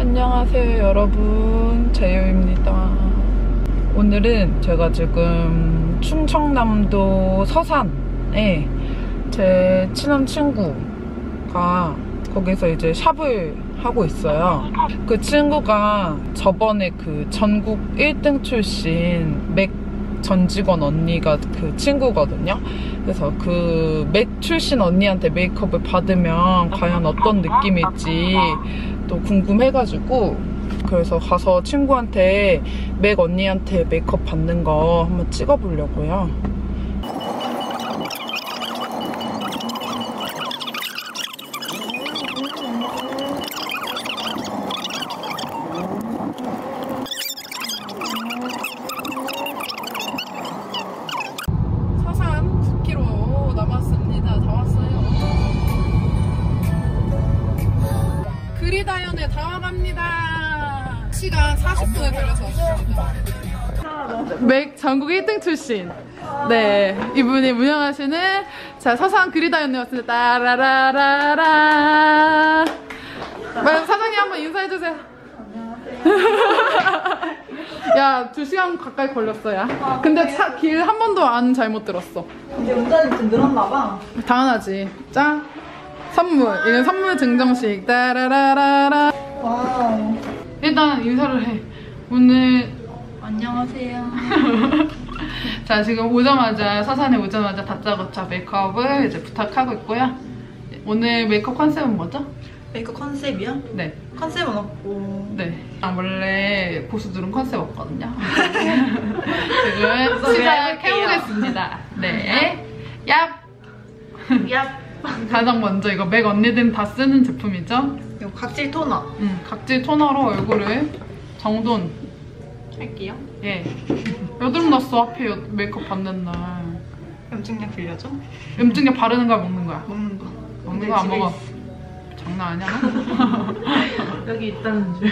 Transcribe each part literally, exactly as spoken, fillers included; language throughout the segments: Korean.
안녕하세요 여러분, 재효입니다. 오늘은 제가 지금 충청남도 서산에 제 친한 친구가 거기서 이제 샵을 하고 있어요. 그 친구가 저번에 그 전국 일 등 출신 맥 전 직원 언니가 그 친구거든요. 그래서 그 맥 출신 언니한테 메이크업을 받으면 과연 어떤 느낌일지 또 궁금해가지고, 그래서 가서 친구한테 맥 언니한테 메이크업 받는 거 한번 찍어보려고요. 그리다연에 다 와갑니다. 시간 사십 분에 걸려서 왔습니다. 맥 전국 일 등 출신, 네, 이분이 운영하시는 자 서산 그리다연에 왔습니다. 따라라라라. 사장님 한번 인사해주세요. 안녕하세요. 야, 두 시간 가까이 걸렸어, 야. 아, 근데 길 한 번도 안 잘못 들었어. 이제 운전이 좀 늘었나봐. 당연하지. 짠. 선물. 이건 선물 증정식. 따라라라라. 와우. 일단 인사를 해. 오늘 안녕하세요. 자, 지금 오자마자 서산에 오자마자 다짜고짜 메이크업을 이제 부탁하고 있고요. 오늘 메이크업 컨셉은 뭐죠? 메이크업 컨셉이요? 네. 컨셉은 없고. 네. 아, 원래 고수들은 컨셉 없거든요. 지금 시작해보겠습니다. 네. 얍. 얍. 가장 먼저 이거 맥 언니들은 다 쓰는 제품이죠? 이거 각질 토너. 응, 각질 토너로 얼굴을 정돈 할게요. 예. 여드름 났어, 하필 메이크업 받는 날. 염증약 빌려줘? 염증약 바르는 거야, 먹는 거야? 먹는 거. 먹는 거 안 먹어. 있어. 장난 아니야? 여기 있다는 줄.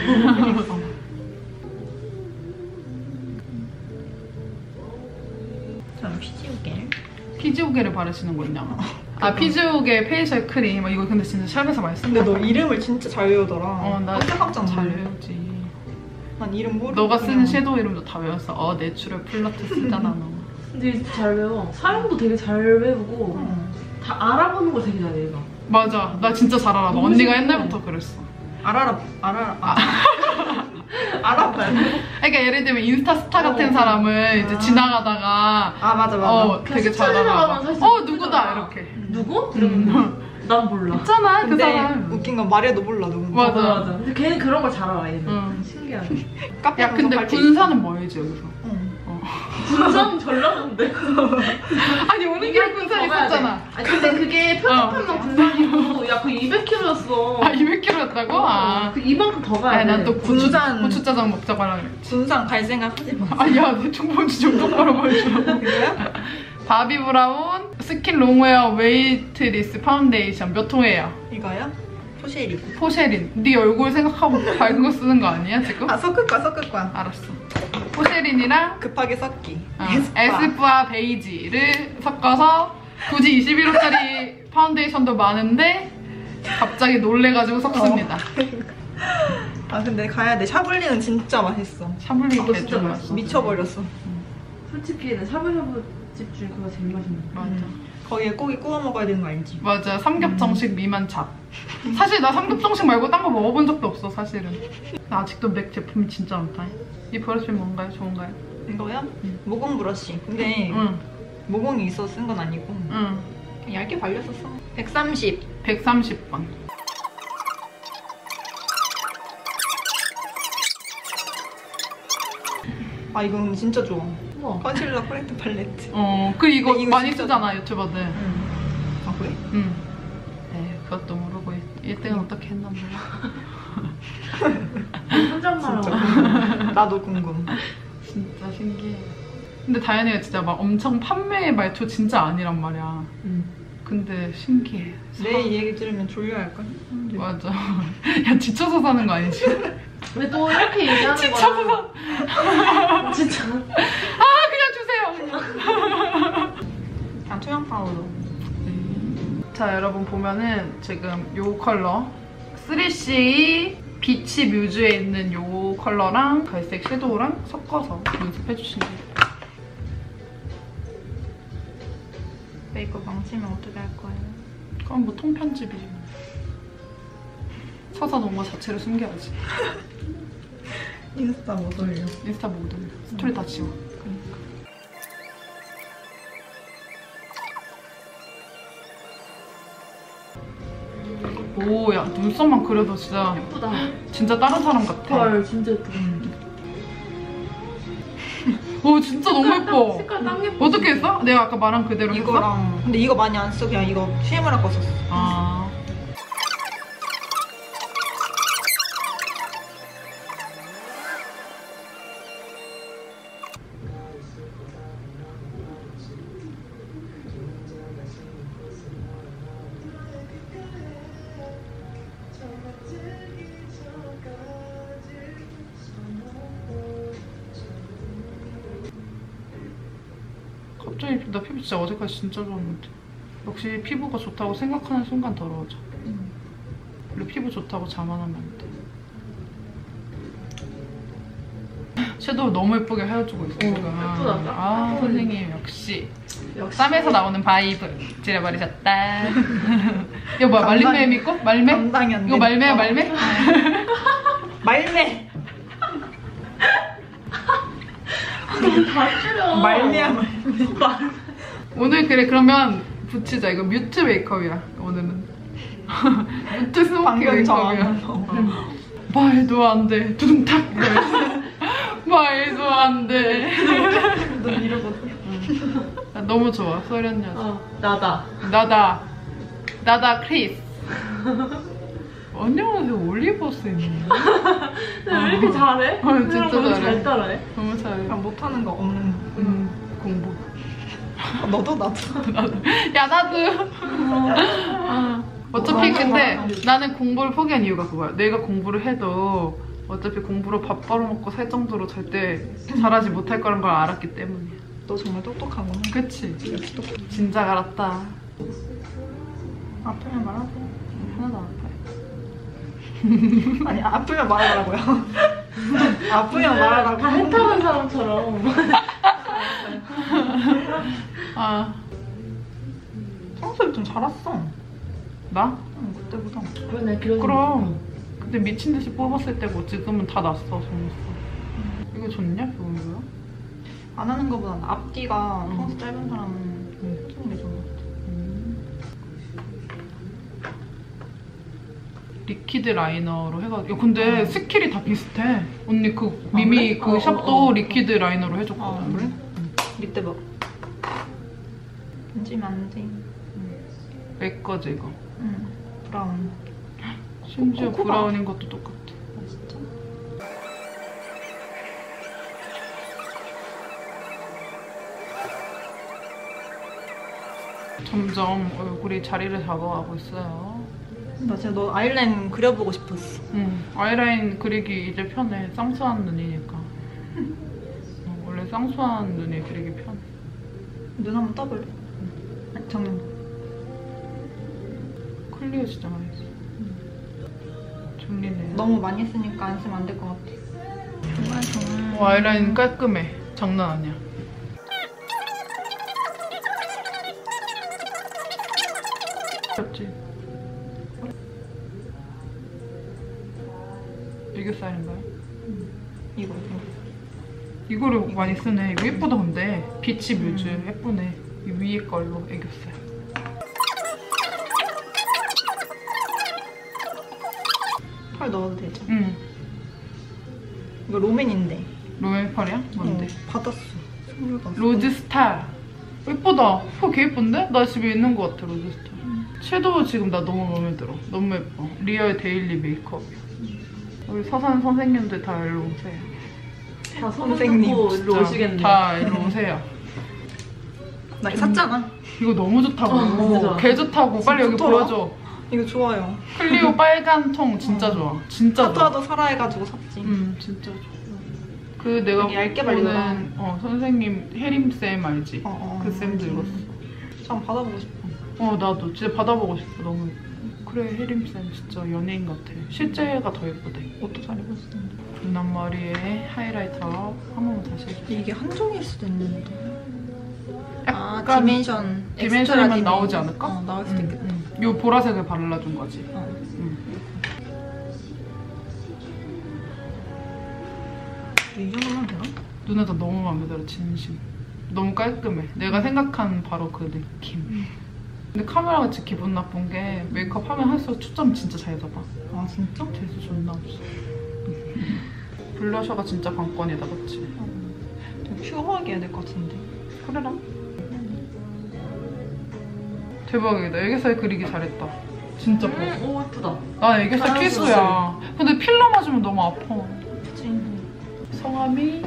저는 피지오겔. 피지오겔을 바르시는군요. 아, 피지오겔 페이셜 크림. 이거 근데 진짜 샵에서 많이 쓴다. 근데 너 이름을 진짜 잘 외우더라. 어, 나 깜짝깜짝 잘 외우지. 난 이름 모르고. 너가 쓰는 그냥... 섀도우 이름도 다 외웠어. 어, 내추럴 플러트 쓰잖아, 너. 근데 잘 외워. 사람도 되게 잘 외우고 응. 다 알아보는 걸 되게 잘해, 얘가. 맞아. 나 진짜 잘 알아. 언니가 신기해. 옛날부터 그랬어. 알아라, 알아라. 아. 알아봐요. 그러니까 예를 들면 인스타 스타 같은 어, 사람을 이제 아. 지나가다가 아 맞아 맞아. 어, 되게 잘 알아. 어 누구다 이렇게. 누구? 이러면 난 몰라. 있잖아 그 사람. 웃긴 건 말해도 몰라 누군지. 맞아 맞아. 맞아. 근데 걔는 그런 걸 잘 알아. 얘는. 응. 신기하네. 야 근데 군산은 뭐이지 여기서? 응. 어. 군산 전라도인데. 아니 오는 길에 군산 있었잖아. 아니 근데 그게 편집하면 군산이고 야 그 이백 킬로미터였어. 아 이백 킬로미터였다고? 어, 아. 그 이만큼 더 가야 돼. 난 또 군산 고추짜장 먹자고 하라 그랬지. 군산 갈 생각 하지 마. 아야 내 총본지 좀 똑바로 보여줘. 그래요? 바비 브라운 스킨 롱웨어 웨이트리스 파운데이션 몇 통이에요? 이거요? 포쉐린. 포쉐린. 네 얼굴 생각하고 밝은 거 쓰는 거 아니야 지금? 아 섞을 거야 섞을 거야. 알았어. 포쉐린이랑 급하게 섞기. 어, 에스쁘아 베이지를 섞어서 굳이 이십일 호짜리 파운데이션도 많은데 갑자기 놀래가지고 섞습니다. 어. 아 근데 가야 돼. 샤블리는 진짜 맛있어. 샤블리 아, 진짜 맛있어. 미쳐버렸어. 응. 솔직히 샤브샤브 집 중에 그거 제일 맛있는 거. 맞아. 음. 거기에 고기 구워 먹어야 되는 거 알지? 맞아. 삼겹정식 음. 미만 찹. 사실 나 삼겹정식 말고 딴 거 먹어본 적도 없어 사실은. 나 아직도 맥 제품이 진짜 많다. 이 브러쉬 뭔가요? 좋은가요? 이거요? 응. 모공 브러쉬. 근데 응. 모공이 있어서 쓴 건 아니고 응. 그냥 얇게 발렸었어. 백삼십. 백삼십 번. 아 이건 진짜 좋아. 우와. 컨실러 팔레트 팔레트. 어, 그 이거, 이거 많이 쓰잖아 좋아. 유튜버들. 응. 아 그래? 응. 네, 그것도 모르고 일 등은 어떻게 했나 몰라. 혼잣말. 나도 궁금. 진짜 신기해. 근데 다현이가 진짜 막 엄청 판매 말투 진짜 아니란 말이야. 응. 근데 신기해. 내 얘기 들으면 졸려할걸? 맞아. 야 지쳐서 사는 거 아니지? 왜 또 이렇게 얘기하는 거야? 지쳐서 사. 진짜. 아 그냥 주세요. 그냥 투명 파우더. 자 여러분 보면은 지금 요 컬러 쓰리씨 비치 뮤즈에 있는 요 컬러랑 갈색 섀도우랑 섞어서 연습해주시면 돼요. 메이크업 망치면 어떻게 할 거예요? 그럼 뭐 통편집이지. 서서 놓은 거 자체를 숨겨야지. 인스타 못 올려. 인스타 못 올려. 스토리 다 지워. 그러니까. 오, 야 눈썹만 그려도 진짜 예쁘다. 진짜 다른 사람 같아. 헐 진짜 예쁘다. 오, 진짜 너무 예뻐. 색깔 딱 예뻐. 어떻게 했어? 내가 아까 말한 그대로 했어? 이거랑 근데 이거 많이 안 써. 그냥 이거 시에머라 거 썼어. 아. 갑자기 나 피부 진짜 어제까지 진짜 좋았는데 역시 피부가 좋다고 생각하는 순간 더러워져. 음. 그리고 피부 좋다고 자만하면 안 돼. 섀도우 너무 예쁘게 헤어지고 있어. 지금. 예쁘다. 아 선생님 역시 역시 땀에서 나오는 바이브 찌려버리셨다. 이거 뭐야? 말린 매 믿고? 말매? 감당이 안 돼. 이거 말매야 말매? 말매. 다 줄여. 말매야 말매. 오늘 그래 그러면 붙이자. 이거 뮤트 메이크업이야 오늘은. 뮤트 스모키 방금 저 메이크업이야. 안 어. 말도 안 돼. 둥탁. 말도 안 돼. 너 이러거든. 나 너무 좋아 소련녀. 어 나다. 나다. 나다 크리스. 안녕하세요 올리버스 있네. 왜 이렇게 잘해? 어, 진짜 너무 잘해. 잘 따라해. 너무 잘해. 그냥 못하는 거 없는. 음, 공부. 아, 너도 나도. 야 나도. 어. 어차피 근데 나는 공부를 포기한 이유가 그거야. 내가 공부를 해도 어차피 공부로 밥 벌어먹고 살 정도로 절대 잘하지 못할 거란 걸 알았기 때문이야. 너 정말 똑똑하구나. 그치? 역시 똑똑해. 진작 알았다. 아프면 말하세요. 하나도 안 아파요. 아니 아프면 말하라고요. 아프면 말하라고. 다 해탈한 사람처럼. 아, 속눈썹이 좀 자랐어. 나? 응, 그때보다. 그러네 길어진 그럼. 그때 미친 듯이 뽑았을 때고 지금은 다 났어, 속눈썹. 이거 좋냐? 좋은 거야? 안 하는 거보다 앞뒤가 응. 속눈썹 짧은 사람은 응. 조금 더 좋은 것 같아. 음. 리퀴드 라이너로 해가지고. 야, 근데 스킬이 다 비슷해. 언니 그 미미 그래? 그 어, 샵도 어, 어. 리퀴드 라이너로 해줬거든. 아, 그래? 립대 봐. 만지면 안 돼. 내 거지 이거. 응. 브라운. 심지어 코코가. 브라운인 것도 똑같아. 아, 진짜? 점점 얼굴이 자리를 잡아가고 있어요. 나 진짜 너 아이라인 그려보고 싶었어. 응. 아이라인 그리기 이제 편해. 쌍수한 눈이니까. 어, 원래 쌍수한 눈이 그리기 편해. 눈 한번 떠볼래? 아니, 정면. 클리어 진짜 많이 했어. 졸리네. 너무 많이 했으니까 안 쓰면 안 될 것 같아. 정말 정말. 어, 아이라인 깔끔해. 장난 아니야. 귀엽지? 애교살인가요? 이거, 이거. 이거를 많이 쓰네. 이거 예쁘다 근데. 비치 뮤즈 예쁘네. 이 위에 걸로 애교살. 펄 넣어도 되죠? 응. 이거 로맨인데. 로맨 펄이야? 뭔데? 어, 받았어. 선물 받았어. 로즈스타. 예쁘다. 펄 개 예쁜데? 나 집에 있는 것 같아 로즈스타. 섀도우 지금 나 너무 마음에 들어. 너무 예뻐. 리얼 데일리 메이크업이야. 우리 서산 선생님들 다 일로 오세요. 다 선생님, 선생님 일로 진짜 오시겠네. 다 일로 오세요. 나 이거 샀잖아. 이거 너무 좋다고. 어, 진짜 좋아. 개 좋다고. 빨리 여기 좋더라. 보여줘. 이거 좋아요. 클리오 빨간 통 진짜 좋아. 진짜 좋아. 타투하도 사라 해가지고 샀지. 음 진짜 좋아. 그 내가 되게 얇게 보는 발리더라. 어, 선생님 혜림 쌤 알지? 어, 어. 그 쌤도 읽었어. 참 받아보고 싶어. 어 나도 진짜 받아보고 싶어. 너무 예뻐. 그래, 혜림쌤 진짜 연예인 같아. 실제가 더 예쁘대. 옷도 잘 입었었는데. 눈 앞머리에 하이라이터 한 번만 다시 해줘. 이게 한정일 수도 있는데. 아, 약간 디멘션. 디멘션이면 엑스트라 나오지 디멘. 않을까? 어, 나올 수도 응, 있겠다. 응. 요 보라색을 발라준 거지. 어. 응. 이 정도면 되나? 눈에다 너무 마음에 들어, 진심. 너무 깔끔해. 내가 생각한 바로 그 느낌. 음. 근데 카메라가 진짜 기분 나쁜 게 메이크업 하면 할수록 초점 진짜 잘 잡아. 아, 진짜? 재수 존나 없어. 블러셔가 진짜 관건이다, 그치? 좀 퓨어하게 해야 될 것 같은데. 그래라. 대박이다. 애교살 그리기 잘했다. 진짜 뻐. 음, 오 예쁘다. 난 애교살 필수야. 근데 필러 맞으면 너무 아파. 그치. 성함이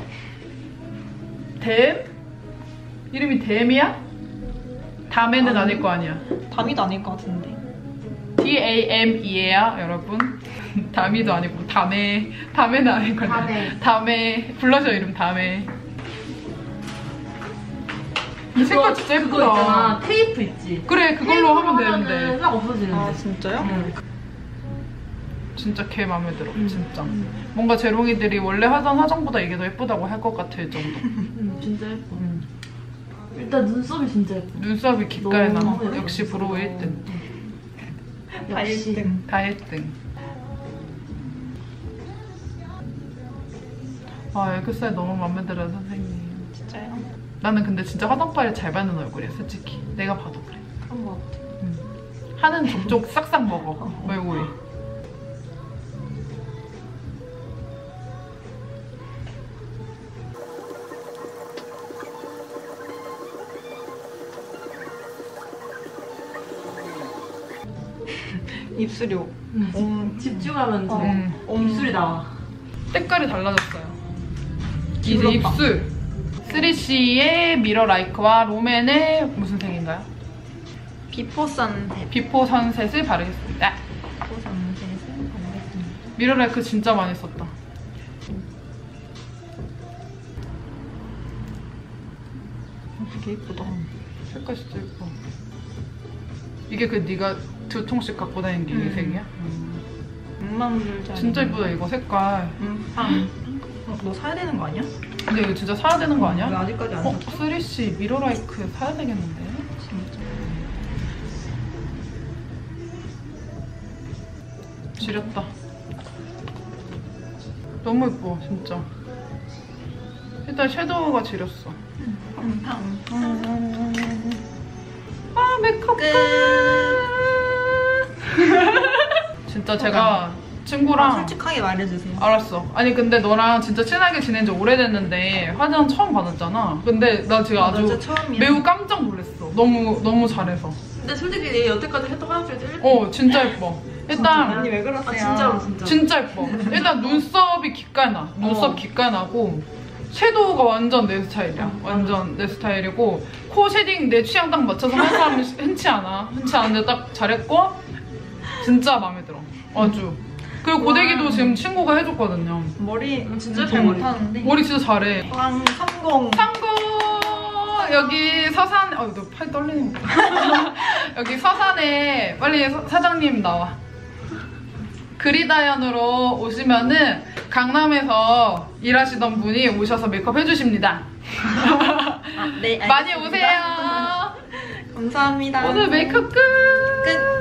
댐? 이름이 댐이야? 담에는 아니. 아닐 거 아니야. 담이도 아닐 것 같은데. 디 에이 엠 이에요, 여러분. 담이도 아니고 담에. 담에는 아닐 거야. 담에. 담에. 블러셔 이름 담에. 이 색깔 진짜 예쁘다. 그거 있잖아. 테이프 있지? 그래, 그걸로 하면 테이프로 되는데. 딱 없어지는데. 아, 진짜요? 응. 진짜 개 마음에 들어, 음. 진짜. 뭔가 재롱이들이 원래 하던 화장보다 이게 더 예쁘다고 할 것 같을 정도. 응, 진짜 예뻐. 음. 일단 눈썹이 진짜 예뻐. 눈썹이 기가에 나. 너무 예뻐. 역시 브로우 일 등. 다 역시. 일 등. 다 일 등. 아, 애교살 너무 마음에 들어요, 선생님. 진짜요? 나는 근데 진짜 화장빨이 잘 받는 얼굴이야, 솔직히. 내가 봐도 그래. 그런 것 같아. 음. 하는 족족 싹싹 먹어, 얼굴이. 입술이 응. 옴. 집중하면 어. 음. 입술이 나와. 색깔이 달라졌어요. 이제 부럽다. 입술. 쓰리씨의 미러 라이크와 롬앤의 무슨 색인가요? 비포 선셋. 비포 선셋을 바르겠습니다. 비포 선셋을 바르겠습니다. 미러 라이크 진짜 많이 썼다. 되게 예쁘다. 색깔 진짜 예뻐. 이게 그 네가 두 통씩 갖고 다니는 게 이 음. 색이야? 백만 불짜리. 진짜 예쁘다, 이거 색깔. 음, 빵. 어, 너 사야 되는 거 아니야? 근데 이거 진짜 사야 되는 거 왜 아니야? 아직까지 안 어? 샀어? 쓰리씨 미러 라이크 사야 되겠는데? 진짜. 지렸다. 너무 예뻐, 진짜. 일단 섀도우가 지렸어. 팡팡. 아, 메이크업 끝! 진짜 제가 친구랑 아, 솔직하게 말해주세요. 알았어. 아니 근데 너랑 진짜 친하게 지낸 지 오래됐는데 화장 처음 받았잖아. 근데 나 지금 아, 아주 진짜 처음이야. 매우 깜짝 놀랐어. 너무 너무 잘해서. 근데 솔직히 얘 여태까지 했던 화장 중에 제일 예뻐. 어, 진짜 예뻐. 일단 언니 왜 그러세요? 아 진짜로 진짜. 진짜 예뻐. 일단 눈썹이 기깔 나. 눈썹 어. 기깔 나고 섀도우가 완전 내 스타일이야. 완전 내 스타일이고 코 쉐딩 내 취향 딱 맞춰서 하는 사람은 흔치 않아. 흔치 않은데 딱 잘했고 진짜 마음에 들어. 아주. 그리고 고데기도 와. 지금 친구가 해줬거든요. 머리 음, 진짜 잘 머리. 못하는데. 머리 진짜 잘해. 왕 성공. 참고 여기 서산 어, 너 팔 떨리는 거. 여기 서산에 빨리 서, 사장님 나와. 그리다연으로 오시면은 강남에서 일하시던 분이 오셔서 메이크업 해주십니다. 아, 네, 많이 알겠습니다. 오세요. 감사합니다. 오늘 메이크업 끝. 끝.